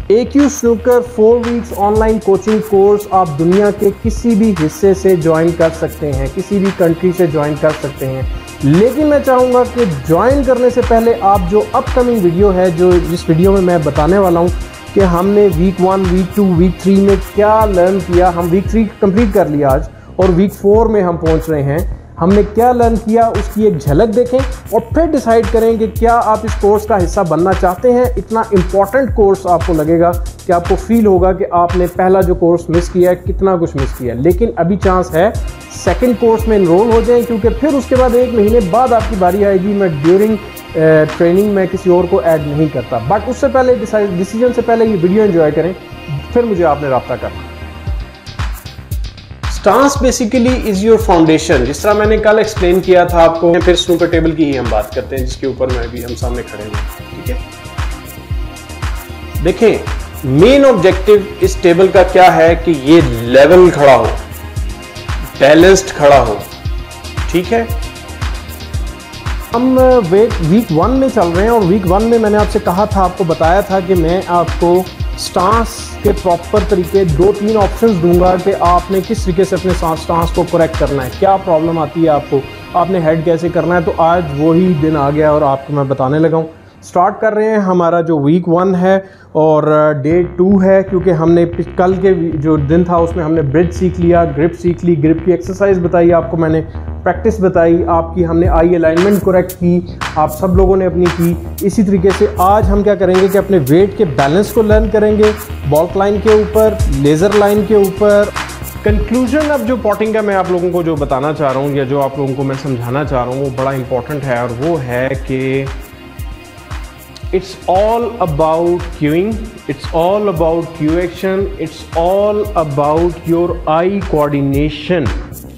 AQ snooker 4 weeks online coaching course आप दुनिया के किसी भी हिस्से से ज्वाइन कर सकते हैं, किसी भी कंट्री से ज्वाइन कर सकते हैं। लेकिन मैं चाहूँगा कि ज्वाइन करने से पहले आप जो अपकमिंग वीडियो है, जो जिस वीडियो में मैं बताने वाला हूँ कि हमने वीक 1, वीक 2, वीक 3 में क्या लर्न किया। हम वीक 3 कंप्लीट कर लिया आज और वीक 4 में हम पहुँच रहे हैं। हमने क्या लर्न किया उसकी एक झलक देखें और फिर डिसाइड करें कि क्या आप इस कोर्स का हिस्सा बनना चाहते हैं। इतना इम्पॉर्टेंट कोर्स आपको लगेगा कि आपको फील होगा कि आपने पहला जो कोर्स मिस किया है, कितना कुछ मिस किया है। लेकिन अभी चांस है सेकंड कोर्स में इनरोल हो जाएं, क्योंकि फिर उसके बाद 1 महीने बाद आपकी बारी आएगी। मैं ड्यूरिंग ट्रेनिंग में किसी और को ऐड नहीं करता, बट उससे पहले डिसीजन से पहले ये वीडियो एंजॉय करें, फिर मुझे आपने रब्ता करना। Stance basically is your foundation, जिस तरह मैंने कल एक्सप्लेन किया था आपको। फिर स्नूकर टेबल की ही हम बात करते हैं, जिसके ऊपर मैं भी हम सामने खड़े हैं। ठीक है, देखें मेन ऑब्जेक्टिव इस टेबल का क्या है कि ये लेवल खड़ा हो, बैलेंस्ड खड़ा हो। ठीक है, हम वीक 1 में चल रहे हैं और वीक 1 में मैंने आपसे कहा था, आपको बताया था कि मैं आपको स्टांस के प्रॉपर तरीके 2-3 ऑप्शंस दूंगा कि आपने किस तरीके से अपने स्टांस को करेक्ट करना है, क्या प्रॉब्लम आती है आपको, आपने हेड कैसे करना है। तो आज वही दिन आ गया और आपको मैं बताने लगा हूँ। स्टार्ट कर रहे हैं हमारा जो वीक 1 है और डे 2 है, क्योंकि हमने कल के जो दिन था उसमें हमने ब्रिज सीख लिया, ग्रिप सीख ली, ग्रिप की एक्सरसाइज बताई आपको मैंने, प्रैक्टिस बताई आपकी, हमने आई अलाइनमेंट करेक्ट की, आप सब लोगों ने अपनी की। इसी तरीके से आज हम क्या करेंगे कि अपने वेट के बैलेंस को लर्न करेंगे, बॉल्क लाइन के ऊपर, लेज़र लाइन के ऊपर। कंक्लूजन अब जो पॉटिंग का मैं आप लोगों को जो बताना चाह रहा हूँ या जो आप लोगों को मैं समझाना चाह रहा हूँ वो बड़ा इंपॉर्टेंट है, और वो है कि it's all about cueing, it's all about cue action, it's all about your eye coordination।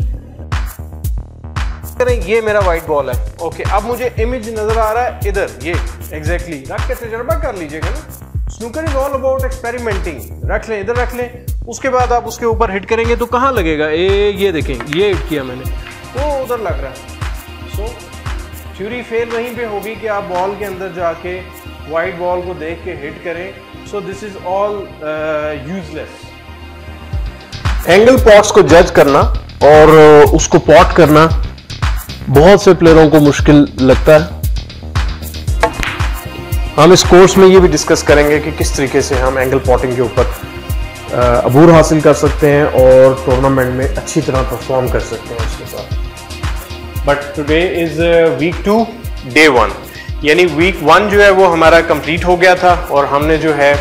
ये मेरा वाइट बॉल है, ओके। अब मुझे इमेज नजर आ रहा है इधर, ये एग्जैक्टली रख के तजर्बा कर लीजिएगा ना। Snooker is all about experimenting. रख लें, इधर रख लें, उसके बाद आप उसके ऊपर हिट करेंगे तो कहाँ लगेगा, ये देखें, ये हिट किया मैंने, वो उधर लग रहा है। सो थ्योरी फेल वहीं पे होगी कि आप बॉल के अंदर जाके वाइट बॉल को देख के हिट करें। So this is all useless. Angle pots को जज करना और उसको पॉट करना बहुत से प्लेयरों को मुश्किल लगता है। हम इस कोर्स में ये भी डिस्कस करेंगे कि किस तरीके से हम एंगल पॉटिंग के ऊपर अबूर हासिल कर सकते हैं और टूर्नामेंट में अच्छी तरह परफॉर्म कर सकते हैं उसके साथ। But today is week 2 day 1, यानी वीक 1 जो है वो हमारा कंप्लीट हो गया था और हमने जो है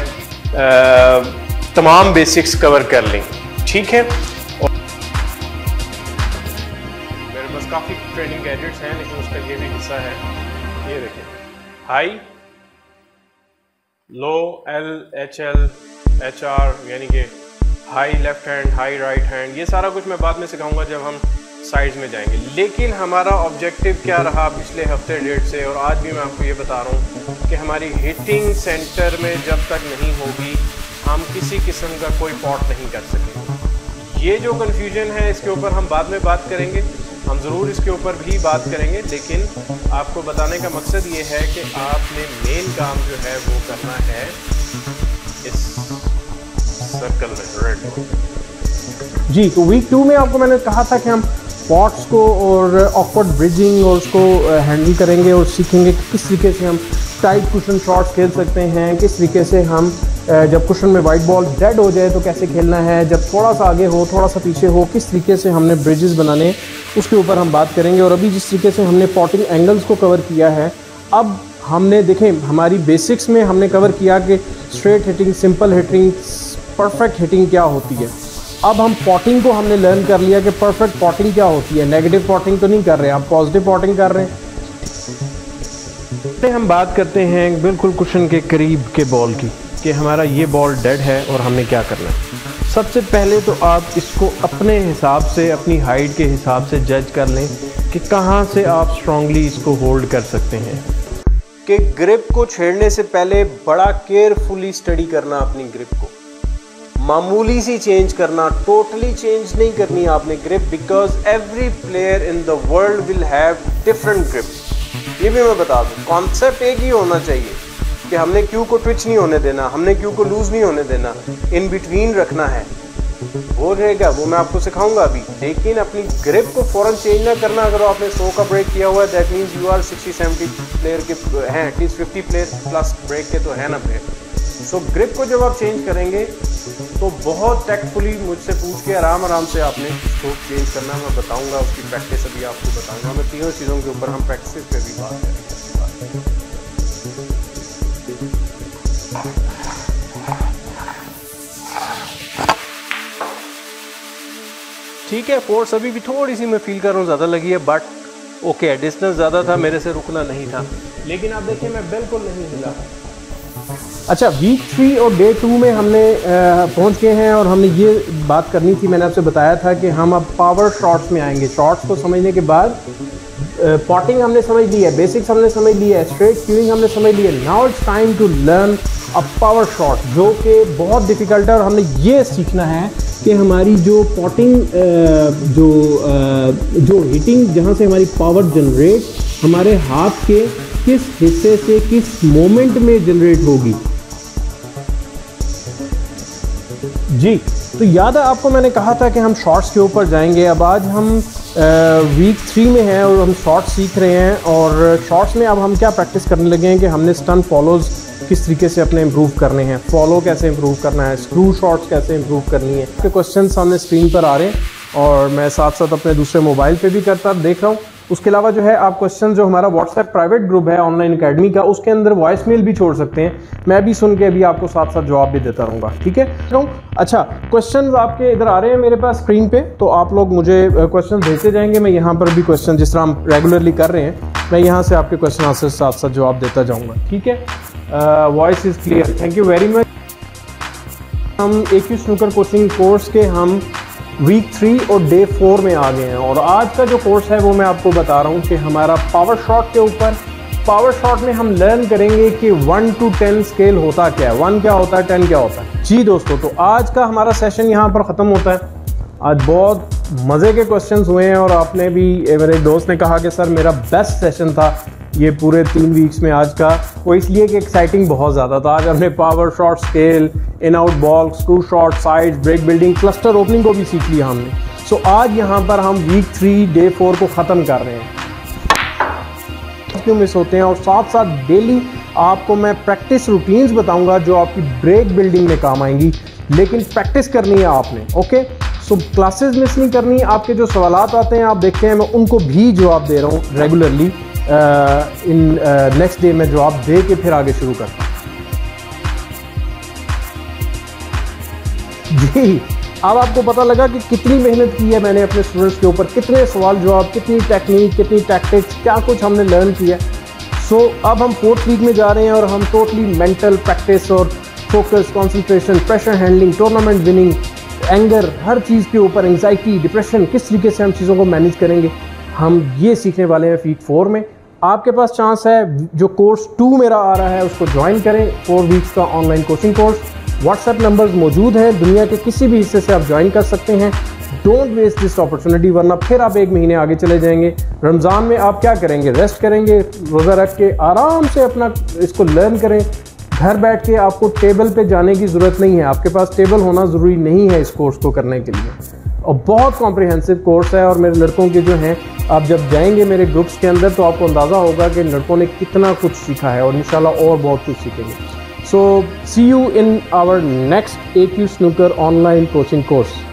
तमाम बेसिक्स कवर कर ली। ठीक है, और मेरे पास काफ़ी ट्रेनिंग गैजेट्स हैं, लेकिन उसका ये भी हिस्सा है। ये देखिए, high, low, L, H L, H R, यानी कि high left hand, high right hand. ये सारा कुछ मैं बाद में सिखाऊंगा जब हम साइड्स में जाएंगे। लेकिन हमारा ऑब्जेक्टिव क्या रहा पिछले हफ्ते डेढ़ से, और आज भी मैं आपको ये बता रहा हूँ कि हमारी हिटिंग सेंटर में जब तक नहीं होगी हम किसी किस्म का कोई पॉट नहीं कर सकेंगे। ये जो कन्फ्यूजन है इसके ऊपर हम बाद में बात करेंगे, हम ज़रूर इसके ऊपर भी बात करेंगे। लेकिन आपको बताने का मकसद ये है कि आपने मेन काम जो है वो करना है इस सर्कल में, रेड। जी, तो वीक 2 में आपको मैंने कहा था कि हम पॉट्स को और ऑकवर्ड ब्रिजिंग और उसको हैंडल करेंगे और सीखेंगे कि किस तरीके से हम टाइट कुशन शॉट्स खेल सकते हैं, किस तरीके से हम जब कुशन में वाइट बॉल डेड हो जाए तो कैसे खेलना है, जब थोड़ा सा आगे हो थोड़ा सा पीछे हो किस तरीके से हमने ब्रिजेस बनाने, उसके ऊपर हम बात करेंगे। और अभी जिस तरीके से हमने पॉटिंग एंगल्स को कवर किया है, अब हमने देखें हमारी बेसिक्स में हमने कवर किया कि straight hitting, simple hitting, perfect hitting क्या होती है। अब हम पॉटिंग को हमने लर्न कर लिया कि परफेक्ट पॉटिंग क्या होती है। नेगेटिव पॉटिंग तो नहीं कर रहे, आप पॉजिटिव पॉटिंग कर रहे हैं। हम बात करते हैं बिल्कुल कुशन के करीब के बॉल की, कि हमारा ये बॉल डेड है और हमने क्या करना है। सबसे पहले तो आप इसको अपने हिसाब से, अपनी हाइट के हिसाब से जज कर लें कि कहाँ से आप स्ट्रांगली इसको होल्ड कर सकते हैं। कि ग्रिप को छेड़ने से पहले बड़ा केयरफुली स्टडी करना अपनी ग्रिप को, मामूली सी चेंज करना, टोटली चेंज नहीं करनी आपने grip, because every player in the world will have different grip. ये भी मैं बता दूं, कॉन्सेप्ट एक ही होना चाहिए, कि हमने क्यू को ट्विच नहीं होने देना, हमने क्यू को लूज नहीं होने देना, इन बिटवीन रखना है, वो रहेगा, वो मैं आपको सिखाऊंगा अभी। लेकिन अपनी ग्रिप को फौरन चेंज ना करना। अगर आपने 100 का ब्रेक किया हुआ है that means you are 60-70 player के हैं, एटलीस्ट 50 प्लेयर प्लस ब्रेक के तो है ना प्लेयर। सो ग्रिप को जब आप चेंज करेंगे तो बहुत टैक्टफुली मुझसे पूछ के आराम से आपने इसको चेंज करना। मैं बताऊंगा, उसकी प्रैक्टिस अभी आपको बताऊंगा। मैं तीनों चीज़ों के ऊपर हम प्रैक्टिस पे भी बात करेंगे। ठीक है, फोर्स अभी भी थोड़ी सी मैं फील कर रहा हूँ ज़्यादा लगी है, बट ओके, डिस्टेंस ज़्यादा था, मेरे से रुकना नहीं था। लेकिन आप देखिए मैं बिल्कुल नहीं हिला। अच्छा, वीक 3 और डे 2 में हमने पहुंच गए हैं और हमने ये बात करनी थी, मैंने आपसे बताया था कि हम अब पावर शॉट्स में आएंगे। शॉट्स को समझने के बाद पॉटिंग हमने समझ ली है, बेसिक्स हमने समझ ली है, स्ट्रेट क्यूइंग हमने समझ ली है। Now it's time to learn a power shot, जो कि बहुत डिफ़िकल्ट है। और हमने ये सीखना है कि हमारी जो पॉटिंग जो हिटिंग, जहाँ से हमारी पावर जनरेट हमारे हाथ के किस हिस्से से किस मोमेंट में जनरेट होगी। जी, तो याद है आपको मैंने कहा था कि हम शॉट्स के ऊपर जाएंगे। अब आज हम वीक 3 में हैं और हम शॉट्स सीख रहे हैं। और शॉट्स में अब हम क्या प्रैक्टिस करने लगे हैं कि हमने स्टन फॉलोज किस तरीके से अपने इम्प्रूव करने हैं, फॉलो कैसे इम्प्रूव करना है, स्क्रू शॉट्स कैसे इम्प्रूव करनी है। के क्वेश्चन सामने स्क्रीन पर आ रहे हैं और मैं साथ साथ अपने दूसरे मोबाइल पे भी करता देख रहा हूँ। उसके अलावा जो है आप क्वेश्चन, जो हमारा व्हाट्सएप प्राइवेट ग्रुप है ऑनलाइन अकेडमी का, उसके अंदर वॉइस मेल भी छोड़ सकते हैं। मैं भी सुन के अभी आपको साथ साथ जवाब भी देता रहूँगा, ठीक है। अच्छा, क्वेश्चन आपके इधर आ रहे हैं मेरे पास स्क्रीन पे, तो आप लोग मुझे क्वेश्चन भेजते जाएंगे। मैं यहाँ पर भी क्वेश्चन, जिस तरह हम रेगुलरली कर रहे हैं, मैं यहाँ से आपके क्वेश्चन आंसर साथ साथ जवाब देता जाऊँगा, ठीक है। Voice is clear, thank you very much. हम AQ स्नूकर कोचिंग कोर्स के हम वीक 3 और डे 4 में आ गए हैं। और आज का जो कोर्स है वो मैं आपको बता रहा हूँ कि हमारा पावर शॉट के ऊपर, पावर शॉट में हम लर्न करेंगे कि 1 to 10 स्केल होता क्या है, 1 क्या होता है, 10 क्या होता है। जी दोस्तों, तो आज का हमारा सेशन यहाँ पर ख़त्म होता है। आज बहुत मज़े के क्वेश्चंस हुए हैं और आपने भी, मेरे दोस्त ने कहा कि सर मेरा बेस्ट सेशन था ये पूरे 3 वीक्स में आज का। वो इसलिए कि एक्साइटिंग बहुत ज़्यादा था। आज हमने power shot, scale, in out ball, screw shot, side, break building, cluster opening को भी सीख लिया हमने। सो आज यहाँ पर हम वीक 3 डे 4 को ख़त्म कर रहे हैं। क्यों मिस होते हैं, और साथ साथ डेली आपको मैं प्रैक्टिस रूटीन्स बताऊंगा जो आपकी ब्रेक बिल्डिंग में काम आएंगी, लेकिन प्रैक्टिस करनी है आपने, ओके। सो क्लासेस मिस नहीं करनी। आपके जो सवालात आते हैं आप देखते हैं, मैं उनको भी जवाब दे रहा हूँ रेगुलरली। इन नेक्स्ट डे में जवाब दे के फिर आगे शुरू करता हूँ। जी, अब आपको पता लगा कि कितनी मेहनत की है मैंने अपने स्टूडेंट्स के ऊपर, कितने सवाल जवाब, कितनी टेक्निक, कितनी टैक्टिक्स, क्या कुछ हमने लर्न किया। सो अब हम 4th वीक में जा रहे हैं और हम टोटली मेंटल प्रैक्टिस और focus, concentration, pressure handling, tournament winning, anger, हर चीज़ के ऊपर, एंग्जाइटी, डिप्रेशन, किस तरीके से हम चीज़ों को मैनेज करेंगे, हम ये सीखने वाले हैं वीक 4 में। आपके पास चांस है, जो कोर्स 2 मेरा आ रहा है उसको ज्वाइन करें, 4 वीक्स का online coaching course. WhatsApp numbers मौजूद हैं, दुनिया के किसी भी हिस्से से आप ज्वाइन कर सकते हैं। डोंट वेस्ट दिस अपॉर्चुनिटी, वरना फिर आप 1 महीने आगे चले जाएंगे। रमज़ान में आप क्या करेंगे, रेस्ट करेंगे, रोज़ा रख के आराम से अपना इसको लर्न करें। घर बैठ के आपको टेबल पे जाने की ज़रूरत नहीं है, आपके पास टेबल होना ज़रूरी नहीं है इस कोर्स को करने के लिए। और बहुत कॉम्प्रिहेंसिव कोर्स है। और मेरे लड़कों के जो हैं, आप जब जाएंगे मेरे ग्रुप्स के अंदर तो आपको अंदाज़ा होगा कि लड़कों ने कितना कुछ सीखा है और इंशाल्लाह और बहुत कुछ सीखेंगे। So see you in our next AQ snooker online coaching course.